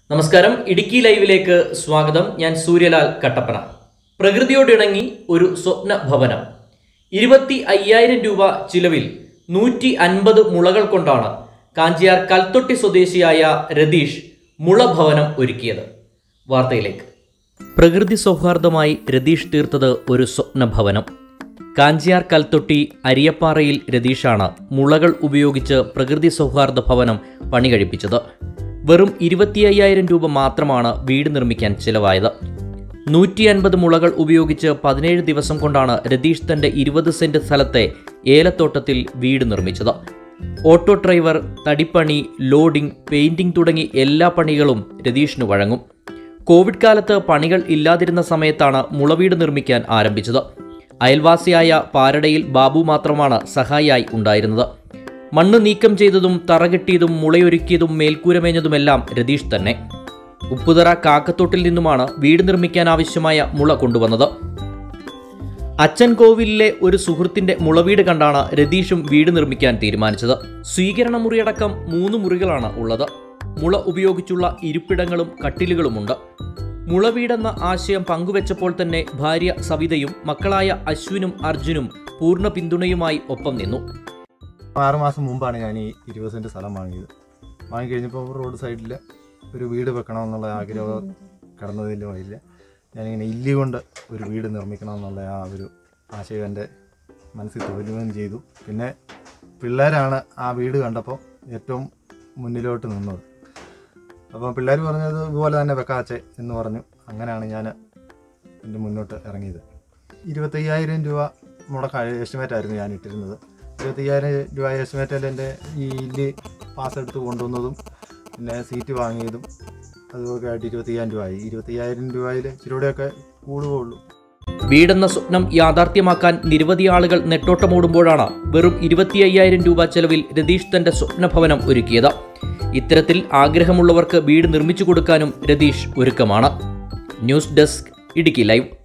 നമസ്കാരം, ഇടുക്കി ലൈവിലേക്ക് സ്വാഗതം. ഞാൻ സൂര്യലാൽ കട്ടപ്പന. പ്രകൃതിയോടിണങ്ങി ഒരു സ്വപ്ന ഭവനം. 25,000 രൂപ ചിലവിൽ 150 മുളകൾ കൊണ്ടാണ് കാഞ്ചിയാർ കൽത്തൊട്ടി സ്വദേശിയായ രതീഷ് മുളഭവനം ഒരുക്കിയത്. വാർത്തയിലേക്ക്. പ്രകൃതി സൗഹാർദ്ദമായി രതീഷ് തീർത്തത് ഒരു സ്വപ്ന ഭവനം. കാഞ്ചിയാർ കൽത്തൊട്ടി അരിയപ്പാറയിൽ രതീഷാണ് മുളകൾ ഉപയോഗിച്ച് പ്രകൃതി സൗഹാർദ്ദ ഭവനം പണി കഴിപ്പിച്ചത്. വെറും 25,000 രൂപ മാത്രമാണ് വീട് നിർമ്മിക്കാൻ ചിലവായത്. 150 മുളകൾ ഉപയോഗിച്ച് 17 ദിവസം കൊണ്ടാണ് രതീഷ് തന്റെ 20 സെന്റ് സ്ഥലത്തെ ഏലത്തോട്ടത്തിൽ വീട് നിർമ്മിച്ചത്. ഓട്ടോ ഡ്രൈവർ, തടിപ്പണി, ലോഡിംഗ്, പെയിന്റിംഗ് തുടങ്ങി എല്ലാ പണികളും രതീഷിന് വഴങ്ങും. കോവിഡ് കാലത്ത് പണികൾ ഇല്ലാതിരുന്ന സമയത്താണ് മുളവീട് നിർമ്മിക്കാൻ ആരംഭിച്ചത്. അയൽവാസിയായ പാരടയിൽ ബാബു മാത്രമാണ് സഹായിയായി ഉണ്ടായിരുന്നത്. മണ്ണ് നീക്കം ചെയ്തതും തറകെട്ടിയതും മുളയൊരുക്കിയതും മേൽക്കൂരമേഞ്ഞതുമെല്ലാം രതീഷ് തന്നെ. ഉപ്പുതറ കാക്കത്തോട്ടിൽ നിന്നുമാണ് വീട് നിർമ്മിക്കാൻ ആവശ്യമായ മുള കൊണ്ടുവന്നത്. അച്ഛൻ കോവിലിലെ ഒരു സുഹൃത്തിന്റെ മുളവീട് കണ്ടാണ് രതീഷും വീട് നിർമ്മിക്കാൻ തീരുമാനിച്ചത്. സ്വീകരണ മുറിയടക്കം 3 മുറികളാണ് ഉള്ളത്. മുള ഉപയോഗിച്ചുള്ള ഇരിപ്പിടങ്ങളും കട്ടിലുകളുമുണ്ട്. മുളവീടെന്ന ആശയം പങ്കുവെച്ചപ്പോൾ തന്നെ ഭാര്യ സവിതയും മക്കളായ അശ്വിനും അർജുനും പൂർണ്ണ പിന്തുണയുമായി ഒപ്പം നിന്നു. 6 മാസം മുമ്പാണ് ഞാൻ ഈ 20 സെന്റ് സ്ഥലം വാങ്ങിക്കഴിഞ്ഞപ്പോൾ റോഡ് സൈഡിൽ ഒരു വീട് വെക്കണമെന്നുള്ള ആഗ്രഹം കടന്നതിൻ്റെ വഴിയില്ല. ഞാനിങ്ങനെ ഇല്ലി കൊണ്ട് ഒരു വീട് നിർമ്മിക്കണമെന്നുള്ള ആ ഒരു ആശയം എൻ്റെ മനസ്സിൽ തോന്നുകയും ചെയ്തു. പിന്നെ പിള്ളേരാണ് ആ വീട് കണ്ടപ്പോൾ ഏറ്റവും മുന്നിലോട്ട് നിന്നത്. അപ്പം പിള്ളേർ പറഞ്ഞത് ഇതുപോലെ തന്നെ വെക്കാച്ചേ എന്ന് പറഞ്ഞു. അങ്ങനെയാണ് ഞാൻ എൻ്റെ മുന്നോട്ട് ഇറങ്ങിയത്. 25,000 രൂപ എസ്റ്റിമേറ്റായിരുന്നു ഞാൻ ഇട്ടിരുന്നത്. 25,000 രൂപ എസ്റ്റിമേറ്റിൽ എൻ്റെ ഈ ഇല്ലി പാസ് എടുത്ത് കൊണ്ടുവന്നതും പിന്നെ സീറ്റ് വാങ്ങിയതും അതുമൊക്കെ ആയിട്ട് 25,000 രൂപയായി. 25,000 രൂപയിൽ ഇച്ചിരൂടെയൊക്കെ കൂടുകയുള്ളൂ. വീടെന്ന സ്വപ്നം യാഥാർത്ഥ്യമാക്കാൻ നിരവധി ആളുകൾ നെട്ടോട്ടമോടുമ്പോഴാണ് വെറും 25,000 രൂപ ചെലവിൽ രതീഷ് തന്റെ സ്വപ്നഭവനം ഒരുക്കിയത്. ഇത്തരത്തിൽ ആഗ്രഹമുള്ളവർക്ക് വീട് നിർമ്മിച്ചു കൊടുക്കാനും രതീഷ് ഒരുക്കമാണ്. News desk, Idukki live.